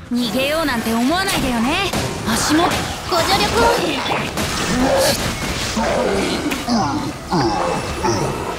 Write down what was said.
逃げようなんて思わないでよね。足もご助力を。